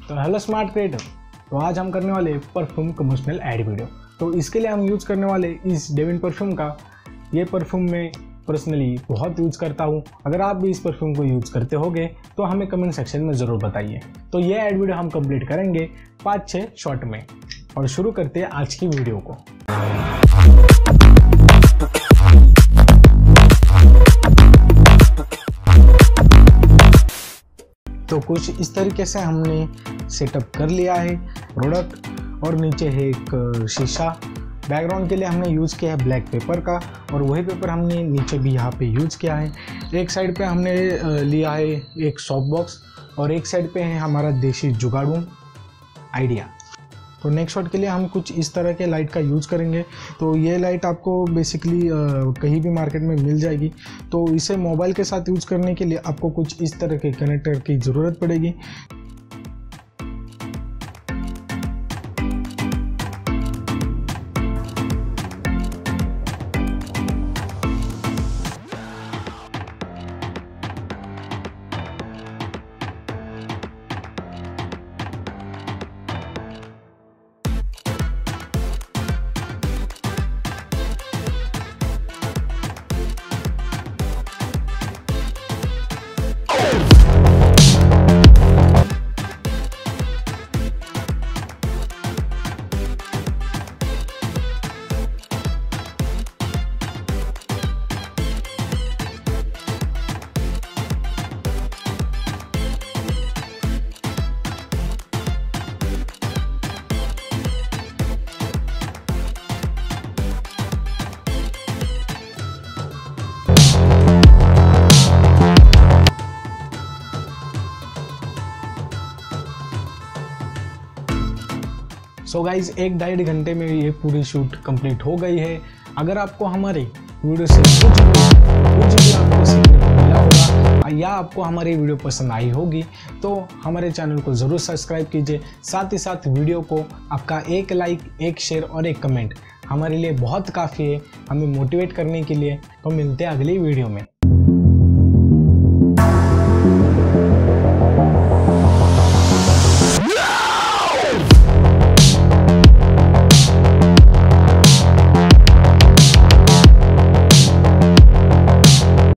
तो hello smart creator. तो आज हम करने वाले परफ्यूम प्रमोशनल एड वीडियो। तो इसके लिए हम यूज़ करने वाले इस डेविन परफ्यूम का। ये परफ्यूम मैं पर्सनली बहुत यूज़ करता हूँ। अगर आप भी इस परफ्यूम को यूज़ करते होगे तो हमें कमेंट सेक्शन में ज़रूर बताइए। तो ये एड वीडियो हम कंप्लीट करेंगे 5-6 शॉट में। और शुरू करते हैं आज की वीडियो को। तो कुछ इस तरीके से हमने सेटअप कर लिया है प्रोडक्ट। और नीचे है एक शीशा। बैकग्राउंड के लिए हमने यूज़ किया है ब्लैक पेपर का, और वही पेपर हमने नीचे भी यहाँ पे यूज़ किया है। एक साइड पे हमने लिया है एक सॉफ्ट बॉक्स, और एक साइड पे है हमारा देसी जुगाड़ू आइडिया। तो नेक्स्ट शॉट के लिए हम कुछ इस तरह के लाइट का यूज़ करेंगे। तो ये लाइट आपको बेसिकली कहीं भी मार्केट में मिल जाएगी। तो इसे मोबाइल के साथ यूज़ करने के लिए आपको कुछ इस तरह के कनेक्टर की ज़रूरत पड़ेगी। सो गाइज 1-1.5 घंटे में ये पूरी शूट कंप्लीट हो गई है। अगर आपको हमारे वीडियो से कुछ भी आपको सीखने को मिला होगा या आपको हमारी वीडियो पसंद आई होगी तो हमारे चैनल को ज़रूर सब्सक्राइब कीजिए। साथ ही साथ वीडियो को आपका एक लाइक, एक शेयर और एक कमेंट हमारे लिए बहुत काफ़ी है हमें मोटिवेट करने के लिए। तो मिलते हैं अगली वीडियो में।